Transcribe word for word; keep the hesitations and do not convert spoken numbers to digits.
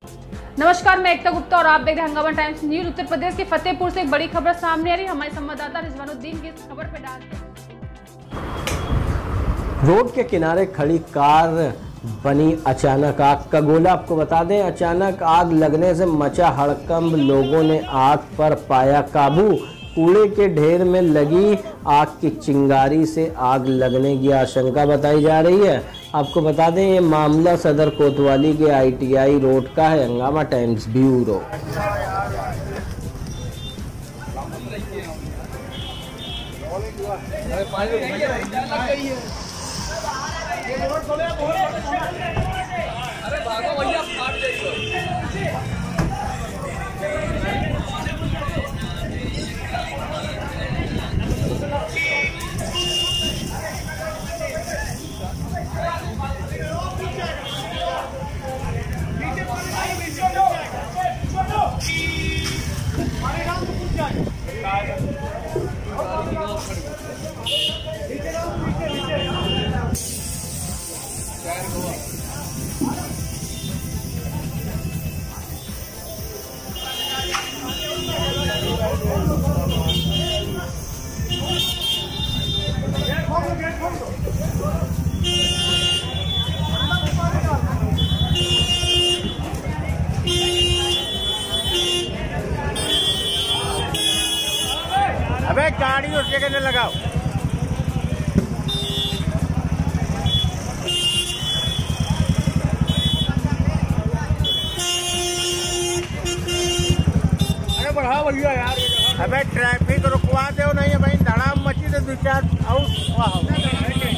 नमस्कार, मैं एकता गुप्ता और आप देख रहे हैं हंगामा टाइम्स न्यूज। उत्तर प्रदेश के फतेहपुर से एक बड़ी खबर सामने आ रही है। हमारे संवाददाता रिजवानुद्दीन की इस खबर पर डालते हैं। रोड के किनारे खड़ी कार बनी अचानक आग का गोला। आपको बता दें, अचानक आग लगने से मचा हड़कंप। लोगों ने आग पर पाया काबू। कूड़े के ढेर में लगी आग की चिंगारी से आग लगने की आशंका बताई जा रही है। आपको बता दें, ये मामला सदर कोतवाली के आई टी आई रोड का है। हंगामा टाइम्स ब्यूरो। अबे गाड़ी उस जगह न लगाओ। अरे बढ़ाओ भैया यार। अबे ट्रैफिक रुकवा दो नहीं भाई, धड़ाम मची तो दो चार आउट।